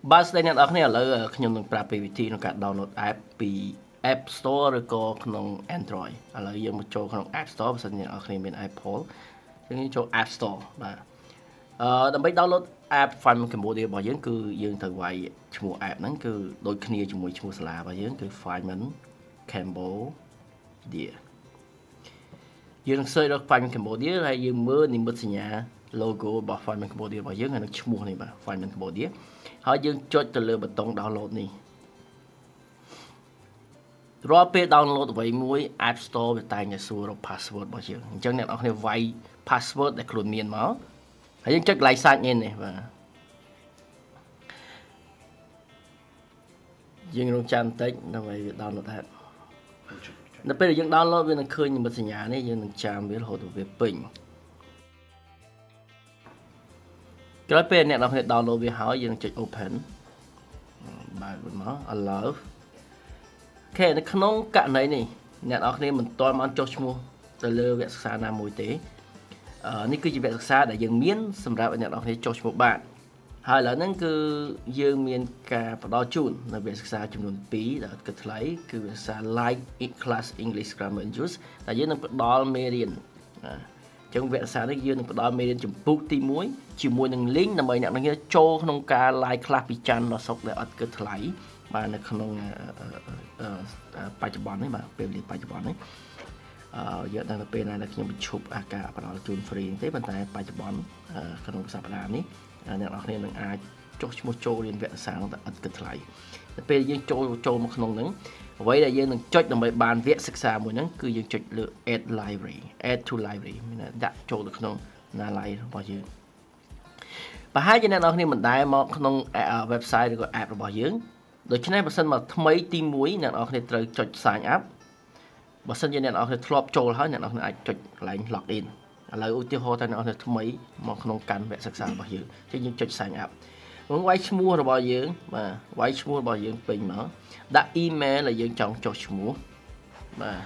បាទស្ដីអ្នកនរគ្នាឥឡូវខ្ញុំនឹងប្រាប់ពីវិធីក្នុងការ download app ពី App Store ឬក៏ក្នុង Android ឥឡូវយើងមកចូលក្នុង App Store បើសិនជាអ្នកនរគ្នាមាន Apple យើងចូល App Store បាទដើម្បី download app Find My Cambodia របស់យើងគឺយើងត្រូវវាយឈ្មោះ app ហ្នឹងគឺដូចគ្នាជាមួយឈ្មោះសាលារបស់យើងគឺ Find My Cambodia យើងនឹង search រក Find My Cambodia ហើយយើងមើលនិមិត្តសញ្ញា logo របស់ Find My Cambodia របស់យើងហើយនឹងឈ្មោះនេះបាទ Find My Cambodia ហើយយើងចុចទៅលើប៊ូតុង download នេះរាល់ពេល download អ្វីមួយ App Store វាតែងតែសួររក password របស់យើងអញ្ចឹងអ្នកនរគ្នាវាយ password ដែលខ្លួនមានមកហើយយើងចុចកន្លែង sign in នេះបាទយើងរងចាំបន្តិចដើម្បីវា download ហើយនៅពេលដែលយើង download វានឹងឃើញនិមិត្តសញ្ញានេះយើងនឹងចាំវារហូតដល់វាពេញក្រោយពេលអ្នកនរគ្នា download វាហើយយើងចុច open បើកវាមក allow អូខេនៅក្នុងករណីនេះអ្នកនរគ្នាមិនទាន់បានចុះឈ្មោះទៅលើវគ្គសិក្សាណាមួយទេនេះគឺជាវគ្គសិក្សាដែលយើងមានសម្រាប់ឲ្យអ្នកនរគ្នាចុះឈ្មោះបានហើយឥឡូវហ្នឹងគឺយើងមានការផ្ដល់ជូននៅវគ្គសិក្សាចំនួន2ដែលគិតថ្លៃគឺវគ្គសិក្សា Live Class English Grammar and Use ដែលយើងនឹងផ្ដល់មេរៀនចឹងវគ្គសិក្សានេះយើងនឹងផ្ដល់មេរៀនចម្ពោះទី1ជាមួយនឹង link ដើម្បីអ្នកនរគ្នាចូលក្នុងការ live class ពីច័ន្ទដល់ศุកร์ដែលអត់គិតថ្លៃបាទនៅក្នុងបច្ចុប្បន្ននេះបាទពេលវេលាបច្ចុប្បន្ននេះយើងដឹងទៅពេលណាដែលខ្ញុំបញ្ឈប់ការផ្ដល់ជូន free ទេប៉ុន្តែបច្ចុប្បន្នក្នុងសប្តាហ៍នេះអ្នកនរគ្នានឹងអាចចុះឈ្មោះចូលរៀនវគ្គសិក្សានោះតែអត់គិតថ្លៃទៅពេលយើងចូលមកក្នុងហ្នឹងអ្វីដែលយើងនឹងចុចដើម្បីបានវគ្គសិក្សាមួយហ្នឹងគឺយើងចុចលើ add library add to library មានដាក់ចូលទៅក្នុង library របស់យើងប្រហែលជាអ្នកនរគ្នាមិនដែលមកក្នុង website ឬក៏ app របស់យើងដូច្នេះបើសិនមកថ្មីទី1អ្នកនរគ្នាត្រូវចុច sign up បើសិនជាអ្នកនរគ្នាធ្លាប់ចូលហើយអ្នកនរគ្នាអាចចុចកន្លែង log in ឥឡូវឧទាហរណ៍តែអ្នកនរគ្នាថ្មីមកក្នុងកាន់វគ្គសិក្សារបស់យើងចឹងយើងចុច sign up យើងវាយឈ្មោះរបស់យើងបាទវាយឈ្មោះរបស់យើងពេញមកដាក់ email ដែលយើងចង់ចុះឈ្មោះបាទ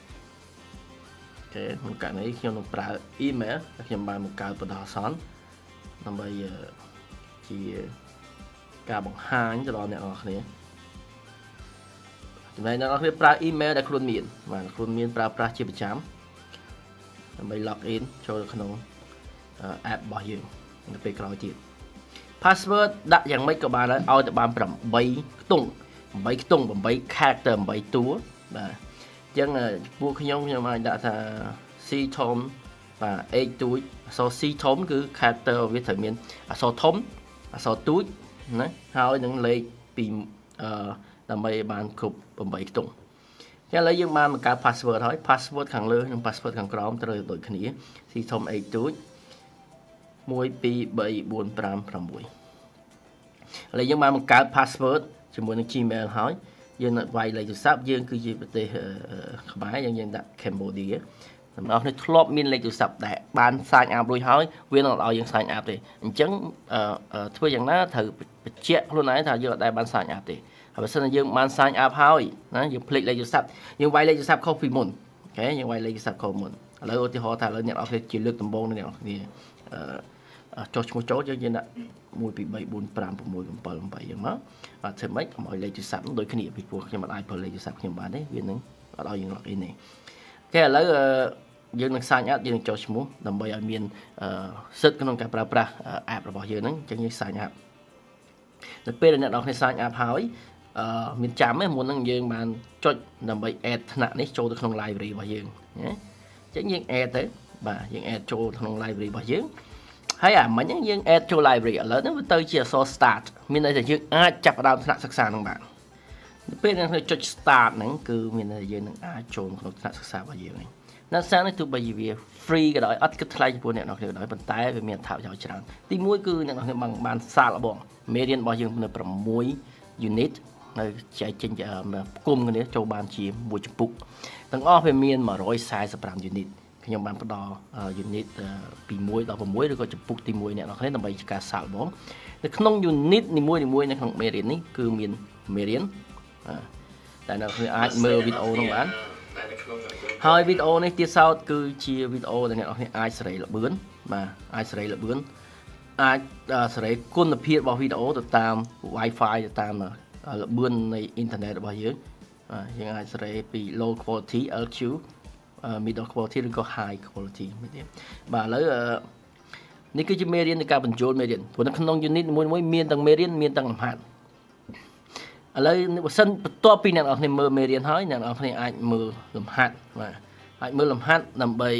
អូខេក្នុងករណីខ្ញុំនឹងប្រើ email ដែលខ្ញុំបានបង្កើតបណ្ដោះអាសន្នដើម្បីជាការបង្ហាញទៅដល់អ្នកនរគ្នាចំណែកអ្នកនរគ្នាប្រើ email ដែលខ្លួនមានបាទខ្លួនមានប្រើប្រាស់ជាប្រចាំដើម្បី log in ចូលក្នុង app របស់យើងនៅពេលក្រោយទៀត password ដាក់យ៉ាងម៉េចក៏បានដែរឲ្យតែបាន8ខ្ទង់8 character 8តួបាទអញ្ចឹងពួកខ្ញុំអាចដាក់ថា C ធំបាទ H ទូចអក្សរ C ធំគឺ character វាត្រូវមានអក្សរធំអក្សរទូចណាហើយនឹងលេខពីដើម្បីបានគ្រប់8ខ្ទង់ឥឡូវយើងបានបង្កើត password ហើយ password ខាងលើនិង password ខាងក្រោមត្រូវដូចគ្នា C ធំ H ទូច1 2 3 4 5 6ឥឡូវយើងបានបង្កើត password ជាមួយនឹង Gmail ហើយយើងនឹងវាយលេខទូរស័ព្ទយើងគឺជាប្រទេសខ្មែរយើងដាក់ Cambodia សម្រាប់អ្នកធ្លាប់មានលេខទូរស័ព្ទដែលបាន sign up រួចហើយវានឹងឲ្យយើង sign up ទេអញ្ចឹងធ្វើយ៉ាងណាត្រូវបញ្ជាក់ខ្លួនឯងថាយើងអត់ដែលបាន sign up ទេហើយបើសិនជាយើងបាន sign up ហើយណាយើងភ្លេចលេខទូរស័ព្ទយើងវាយលេខទូរស័ព្ទខុសពីមុនអូខេយើងវាយលេខទូរស័ព្ទខុសមុនឥឡូវឧទាហរណ៍ថាឥឡូវអ្នកនរគ្នាជាលើកដំបូងអ្នកនរគ្នាចុះឈ្មោះចូលយើងដាក់1 2 3 4 5 6 7 8យ៉ាងមកបាទធ្វើម៉េចកុំឲ្យលេខទូរស័ព្ទដូចគ្នាពីព្រោះខ្ញុំមិនអាចប្រើលេខទូរស័ព្ទខ្ញុំបានទេវានឹងអត់ឲ្យយើង log in ទេអូខេឥឡូវយើងនឹង sign up យើងនឹងចុះឈ្មោះដើម្បីឲ្យមានសិទ្ធិក្នុងការប្រើប្រាស់ app របស់យើងហ្នឹងអញ្ចឹងយើង sign up នៅពេលដែលអ្នកនរគ្នា sign up ហើយមានចាំទេមុនហ្នឹងយើងបានចុចដើម្បី add ថ្នាក់នេះចូលទៅក្នុង library របស់យើងណាអញ្ចឹងយើង add ទៅបាទយើង add ចូលក្នុង library របស់យើងហើយអាមិញយើង add ចូល library ឥឡូវហ្នឹងវាទៅជាអក្សរ start មានន័យថាយើងអាចចាប់ផ្ដើមថ្នាក់សិក្សាហ្នឹងបានពេលដែលយើងចុច start ហ្នឹងគឺមានន័យថាយើងនឹងអាចចូលក្នុងថ្នាក់សិក្សារបស់យើងហ្នឹងណាសានេះទោះបីជាវា free ក៏ដោយអត់គិតថ្លៃចំពោះអ្នកនរគ្នាក៏ដោយប៉ុន្តែវាមានអត្ថប្រយោជន៍ច្រើនទី1គឺអ្នកនរគ្នាបានសាកល្បងមេរៀនរបស់យើងនៅ6 unit នៅចែកចេញផ្គុំគ្នាចូលបានជាមួយចម្ពោះទាំងអស់វាមាន145 unit ខ្ញុំបានផ្ដល់ unit ពី1ដល់6ឬក៏ចម្ពោះទី1អ្នកនរគ្នាដើម្បីជាការសាកល្បងនៅក្នុង unit នីមួយៗនៅក្នុងមេរៀននេះគឺមានមេរៀនតែអ្នកនរគ្នាអាចមើលវីដេអូនោះបានហើយវីដេអូនេះទៀតសោតគឺជាវីដេអូដែលអ្នកនរគ្នាអាចសេរីល្បឿនបាទអាចសេរីល្បឿនអាចសេរីគុណភាពរបស់វីដេអូទៅតាម Wi-Fi ទៅតាមលបឿននៃអ៊ីនធឺណិតរបស់យើងយើងអាចសេរីពី low quality LQ middle quality ឬក៏ high quality មែនទេបាទឥឡូវនេះគឺជាមេរៀននៃការបញ្ចូលមេរៀនព្រោះនៅក្នុង unit មួយៗមានទាំងមេរៀនមានទាំងលំហាត់ឥឡូវបើសិនបន្ទាប់ពីអ្នកនរគ្នាមើលមេរៀនហើយអ្នកនរគ្នាអាចមើលលំហាត់បាទអាចមើលលំហាត់ដើម្បី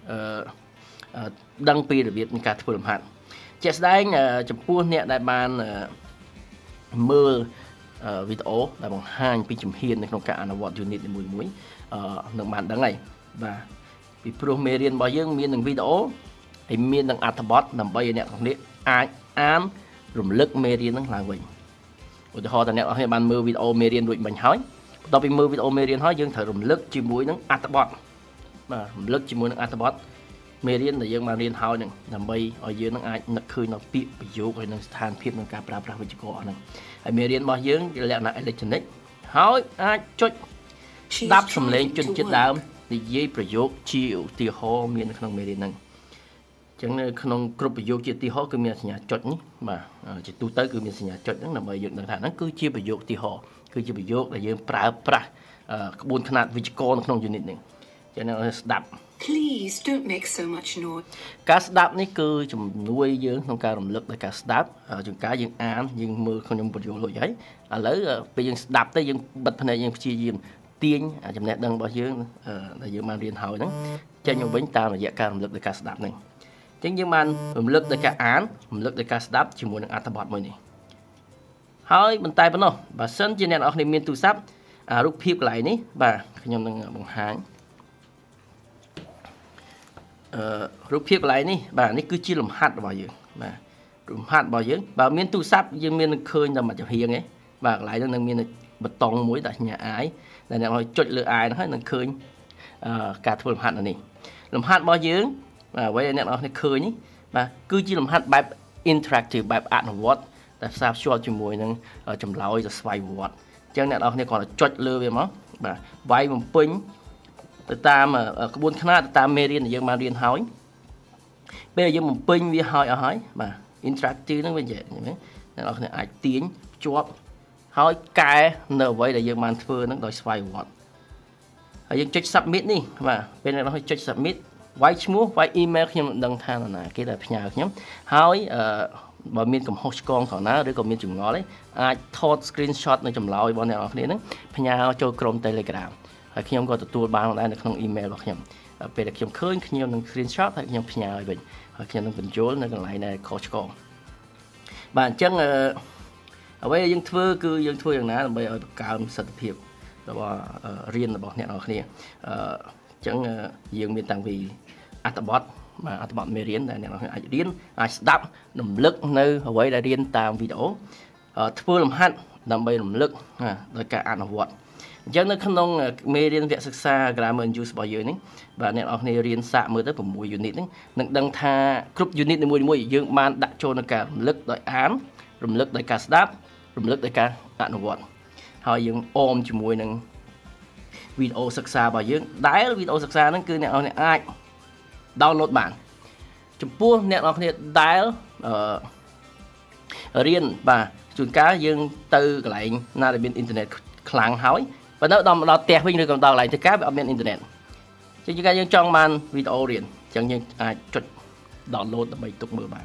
ដឹងពីរបៀបនៃការធ្វើលំហាត់ជាក់ស្ដែងចំពោះអ្នកដែលបានមើលវីដេអូដែលបង្ហាញពីជំហាននៅក្នុងការអនុវត្ត unit នីមួយៗនឹងបានដឹងហើយបាទពីព្រោះមេរៀនរបស់យើងមាននឹងវីដេអូហើយមាននឹងអត្ថបទដើម្បីឲ្យអ្នកទាំងនេះអាចអានរំលឹកមេរៀននឹងឡើងវិញឧទាហរណ៍តើអ្នកទាំងនេះបានមើលវីដេអូមេរៀនរួចមិញហើយបន្ទាប់ពីមើលវីដេអូមេរៀនហើយយើងត្រូវរំលឹកជាមួយនឹងអត្ថបទបាទរំលឹកជាមួយនឹងអត្ថបទមេរៀនដែលយើងបានរៀនហើយនឹងដើម្បីឲ្យយើងនឹងអាចនឹកឃើញនៅពាក្យប្រយោគហើយនឹងស្ថានភាពក្នុងការប្រើប្រាស់វិជ្ជាករហ្នឹងហើយមេរៀនរបស់យើងជាលក្ខណៈ electronic ហើយអាចចុចស្ដាប់សំឡេងជនជាតិដើមនិយាយប្រយោគជាឧទាហរណ៍មាននៅក្នុងមេរៀនហ្នឹងអញ្ចឹងនៅក្នុងគ្រប់ប្រយោគជាឧទាហរណ៍គឺមានសញ្ញាចុចនេះបាទជាទូទៅគឺមានសញ្ញាចុចហ្នឹងដើម្បីយើងដឹងថាហ្នឹងគឺជាប្រយោគឧទាហរណ៍គឺជាប្រយោគដែលយើងប្រើប្រាស់ក្បួនខ្នាតវិជ្ជាករនៅក្នុង unit នេះអញ្ចឹងស្ដាប់ Please don't make so much noise ការស្ដាប់នេះគឺជំនួយយើងក្នុងការរំលឹកដល់ការស្ដាប់ជួនកាលយើងអានយើងមើលខ្ញុំបញ្យល់រួចហើយឥឡូវពេលយើងស្ដាប់ទៅយើងបិទភ្នែកយើងព្យាយាមទាញចំណេះដឹងរបស់យើងដែលយើងបានរៀនហើយហ្នឹងចេញមកវិញតាមរយៈការរំលឹកដល់ការស្ដាប់ហ្នឹងអញ្ចឹងយើងបានរំលឹកដល់ការអានរំលឹកដល់ការស្ដាប់ជាមួយនឹងអត្ថបទមួយនេះហើយបន្តែប៉ុណ្ណោះបើសិនជាអ្នកនរគ្នាមានទូរស័ព្ទរូបភាពកន្លែងនេះបាទខ្ញុំនឹងបង្ហាញរូបភាពកន្លែងនេះបាទនេះគឺជាលំហាត់របស់យើងបាទលំហាត់របស់យើងបើមានទូរស័ព្ទយើងមាននឹងឃើញតែមួយចំហៀងឯងបាទកន្លែងហ្នឹងនឹងមានប៊ូតុងមួយដាក់សញ្ញា I ដែលអ្នកឲ្យចុចលើ I ហ្នឹងហើយនឹងឃើញការធ្វើលំហាត់នេះលំហាត់របស់យើងបាទអ្វីដែលអ្នកនរគ្នាឃើញនេះបាទគឺជាលំហាត់បែប interactive បែបអនុវត្តដែលផ្សារភ្ជាប់ជាមួយនឹងចម្លើយទៅស្វ័យប្រវត្តិអញ្ចឹងអ្នកនរគ្នាគ្រាន់តែចុចលើវាមកបាទវាយបំពេញទៅតាមក្បួនខ្នាតទៅតាមមេរៀនដែលយើងបានរៀនហើយពេលយើងបំពេញវាហើយអស់ហើយបាទ interactive ហ្នឹងវានិយាយអ្នកនរគ្នាអាចទាញជាប់ហើយកែនៅអ្វីដែលយើងបានធ្វើហ្នឹងដោយស្វ័យប្រវត្តិហើយយើងចុច submit នេះបាទពេលអ្នកនរគ្នាចុច submit វាយឈ្មោះវាយ email ខ្ញុំមិនដឹងថាណាគេដែលផ្ញើខ្ញុំហើយបើមានកំហុសឆ្គងត្រង់ណាឬក៏មានចម្ងល់អាចថត screenshot នៅចម្លើយរបស់អ្នកនរគ្នាហ្នឹងផ្ញើចូលក្រុម Telegram ហើយខ្ញុំក៏ទទួលបានដែរនៅក្នុង email របស់ខ្ញុំពេលដែលខ្ញុំឃើញខ្ញុំនឹង screenshot ហើយខ្ញុំផ្ញើឲ្យវិញហើយខ្ញុំនឹងបញ្ចូលនៅកន្លែងដែលខុសឆ្គងបាទអញ្ចឹងអ្វីដែលយើងធ្វើគឺយើងធ្វើយ៉ាងណាដើម្បីឲ្យបង្កើនប្រសិទ្ធភាពរបស់រៀនរបស់អ្នកនរគ្នាអញ្ចឹងយើងមានតាំងពីអត្ថបទបាទអត្ថបទមេរៀនដែលអ្នកនរគ្នាអាចរៀនអាចស្ដាប់រំលឹកនៅអ្វីដែលរៀនតាមវីដេអូធ្វើលំហាត់ដើម្បីរំលឹកដោយការអនុវត្តអញ្ចឹងនៅក្នុងមេរៀនវគ្គសិក្សា Grammar and Use របស់យើងនេះបាទអ្នកនរគ្នារៀនសាកមើលទៅ6 unit ហ្នឹងនឹងដឹងថាគ្រប់ unit នីមួយៗយើងបានដាក់ចូលនៅការរំលឹកដោយអានរំលឹកដោយការស្ដាប់រំលឹកដោយការអនុវត្តហើយយើងអមជាមួយនឹងវីដេអូសិក្សារបស់យើងដែលវីដេអូសិក្សាហ្នឹងគឺអ្នកនរគ្នាអាច download បានចំពោះអ្នកនរគ្នាដែលរៀនបាទជួនកាលយើងទៅកន្លែងណាដែលមានអ៊ីនធឺណិតខ្លាំងហើយបើនៅដល់ផ្ទះវិញឬក៏ដល់កន្លែងធ្វើការវាអត់មានអ៊ីនធឺណិតជាងយើងចង់បានវីដេអូរៀនអញ្ចឹងយើងអាចចុច download ដើម្បីទុកមើលបាន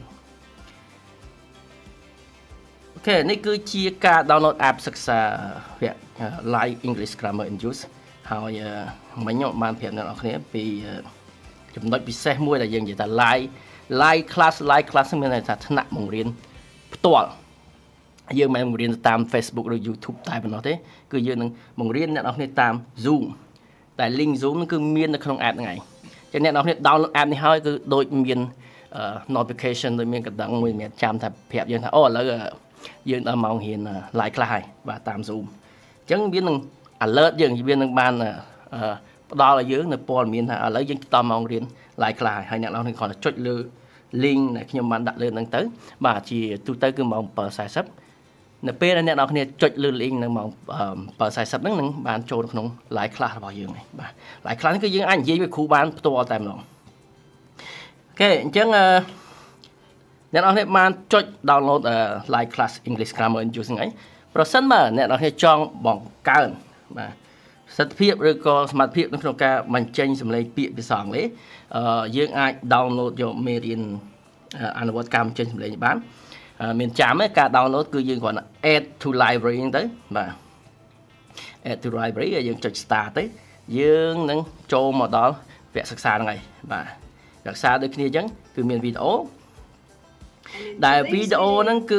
អូខេនេះគឺជាការ download app សិក្សាវគ្គ Live English Grammar and Use ហើយមិញខ្ញុំបានប្រាប់អ្នកនរគ្នាពីចំណុចពិសេសមួយដែលយើងនិយាយថា live class មានន័យថាថ្នាក់បង្រៀនផ្ទាល់យើងមិនបង្រៀនតាម Facebook ឬ YouTube តែប៉ុណ្ណោះទេគឺយើងនឹងបង្រៀនអ្នកនរគ្នាតាម Zoom តែ link Zoom គឺមាននៅក្នុង app ហ្នឹងឯងចឹងអ្នកនរគ្នា download app នេះហើយគឺដូចមាន notification ដូចមានកណ្ដឹងមួយមានចាំថាប្រាប់យើងថាអូឥឡូវយើងដល់ម៉ោងរៀន live class ហើយបាទតាម Zoom អញ្ចឹងវានឹង alert យើងវានឹងបានផ្ដល់ឲ្យយើងនៅព័ត៌មានថាឥឡូវយើងដល់ម៉ោងរៀន live class ហើយអ្នកនរគ្នាគ្រាន់តែចុចលើ link ដែលខ្ញុំបានដាក់លើហ្នឹងទៅបាទជាទូទៅគឺម៉ោង 7:40 នៅពេលដែលអ្នកនរគ្នាចុចលើ link នៅម៉ោង 7:40 ហ្នឹងនឹងបានចូលក្នុង live class របស់យើងហើយបាទ live class គឺយើងអាចនិយាយvớiគ្រូបានផ្ទាល់តែម្ដងអូខេអញ្ចឹងអ្នកនរគ្នាបានចុច download Live Class English Grammar and Using អីប្រសិនបើអ្នកនរគ្នាចង់បង្កើនបាទសិទ្ធិភាពឬក៏សមត្ថភាពក្នុងការបញ្ចេញសម្លេងពាក្យភាសាអង់គ្លេសយើងអាច download យកមេរៀនអនុវត្តការបញ្ចេញសម្លេងបានមានចាំទេការ download គឺយើងគ្រាន់តែ add to library ហ្នឹងទៅបាទ add to library យើងចុច start ទៅយើងនឹងចូលមកដល់វគ្គសិក្សាហ្នឹងហើយបាទវគ្គសិក្សាដូចគ្នាអញ្ចឹងគឺមានវីដេអូដែលវីដេអូហ្នឹងគឺ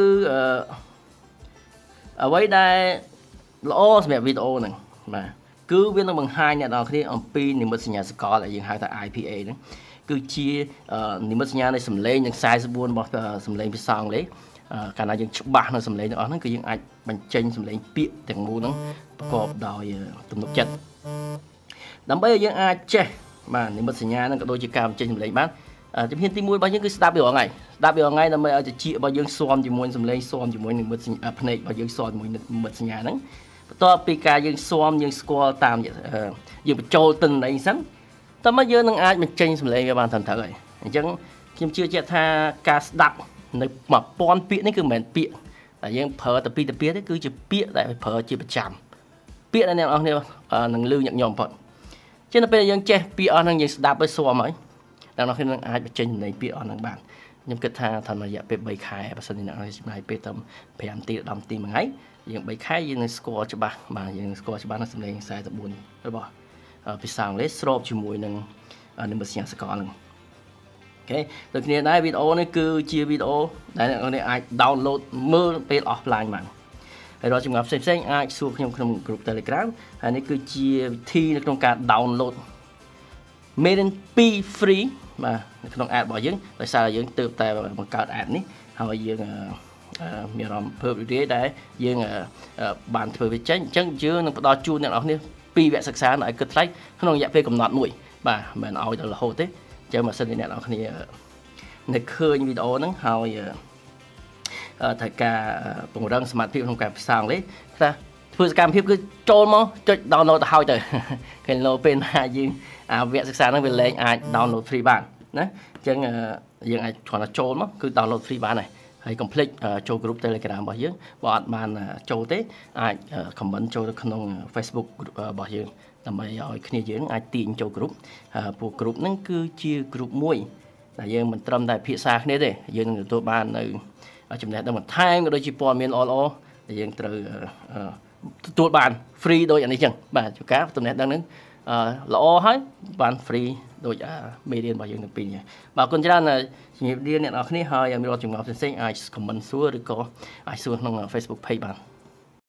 អ្វីដែលល្អសម្រាប់វីដេអូហ្នឹងបាទគឺវានឹងបង្ហាញអ្នកនរគ្នាអំពីនិមិត្តសញ្ញាសកលដែលយើងហៅថា IPA ហ្នឹងគឺជានិមិត្តសញ្ញានៃសម្លេងនិង44របស់សម្លេងភាសាអង់គ្លេសកាលណាយើងច្បាស់នៅសម្លេងទាំងអស់ហ្នឹងគឺយើងអាចបញ្ចេញសម្លេងពាក្យទាំងមូលហ្នឹងប្រកបដោយទំនុកចិត្តដើម្បីឲ្យយើងអាចចេះបាទនិមិត្តសញ្ញាហ្នឹងក៏ដូចជាការបញ្ចេញសម្លេងបានជំហានទី1របស់យើងគឺស្ដាប់វារាល់ថ្ងៃស្ដាប់វារាល់ថ្ងៃដើម្បីឲ្យតិចរបស់យើងស៊ាំជាមួយសម្លេងស៊ាំជាមួយនិមិត្តសញ្ញាភ្នែករបស់យើងស៊ាំជាមួយនិមិត្តសញ្ញាហ្នឹងបន្ទាប់ពីការយើងស៊ាំយើងស្គាល់តាមយើងបញ្ចូលទិន្នន័យសិនតើមកយើងនឹងអាចបញ្ចេញសម្លេងវាបានត្រឹមត្រូវហើយអញ្ចឹងខ្ញុំជឿជាក់ថាការស្ដាប់នៅ1000ពាក្យនេះគឺមិនមែនពាក្យតែយើងប្រើតែពីរទេគឺជាពាក្យដែលប្រើជាប្រចាំពាក្យដែលអ្នកនរគ្នានឹងលឺញឹកញាប់បំផុតជាងទៅពេលយើងចេះពាក្យអស់ហ្នឹងយើងស្ដាប់ទៅស៊ាំហើយអ្នកនរគ្នានឹងអាចបញ្ចេញសម្លេងពាក្យអស់ហ្នឹងបានខ្ញុំគិតថាតាមរយៈពេល3ខែបើសិនជាអ្នកនរចំណាយពេលត្រឹម5នាទី10នាទីមួយថ្ងៃយើង3ខែយើងនឹងស្គាល់ច្បាស់បាទយើងនឹងស្គាល់ច្បាស់នៅសម្លេង44របស់ភាសាអង់គ្លេសស្របជាមួយនឹងនិមិត្តសញ្ញាសកលហ្នឹងអូខេដូចគ្នាដែរវីដេអូនេះគឺជាវីដេអូដែលអ្នកនរគ្នាអាច download មើលពេល offline បានហើយរាល់ចម្ងល់ផ្សេងៗអាចសួរខ្ញុំក្នុង group Telegram ហើយនេះគឺជាវិធីនៅក្នុងការ download មេរៀន2 free បាទនៅក្នុង app របស់យើងដោយសារយើងទើបតែបង្កើត app នេះហើយយើងមានអារម្មណ៍ភើបរីករាយដែលយើងបានធ្វើវាចេញអញ្ចឹងយើងនឹងផ្ដល់ជូនអ្នកនរគ្នា2វគ្គសិក្សាឲ្យគិតថ្លៃក្នុងរយៈពេលកំណត់មួយបាទមិនឲ្យដល់រហូតទេអញ្ចឹងបើសិនជាអ្នកនរគ្នានៅឃើញវីដេអូហ្នឹងហើយត្រូវការពង្រឹងសមត្ថភាពក្នុងការភាសាអង់គ្លេសថាធ្វើសកម្មភាពគឺចូលមកចុច download ទៅហើយទៅឃើញពេលណាយើងវគ្គសិក្សាហ្នឹងវាលែងអាច download free បានណាអញ្ចឹងយើងអាចគ្រាន់តែចូលមកគឺ download free បានហើយហើយកុំភ្លេចចូល group Telegram របស់យើងបើអត់បានចូលទេអាច comment ចូលទៅក្នុង Facebook របស់យើងដើម្បីឲ្យគ្នាយើងអាចទាញចូល group ពួក group ហ្នឹងគឺជា group មួយដែលយើងមិនត្រឹមតែភាសាគ្នាទេយើងនឹងទទួលបាននៅចំណេះដឹងបន្ថែមក៏ដូចជាព័ត៌មានល្អៗដែលយើងត្រូវទទួលបាន free ដូចអានេះចឹងបាទជួនកាលចំណេះដឹងហ្នឹងល្អហើយបាន free ដូចមេរៀនរបស់យើងទាំងពីរនេះបាទអរគុណច្រើនជំរាបលាអ្នកនរគ្នាហើយមានរាល់ចម្ងល់ផ្សេងៗអាច comment សួរឬក៏អាចសួរក្នុង Facebook page បាន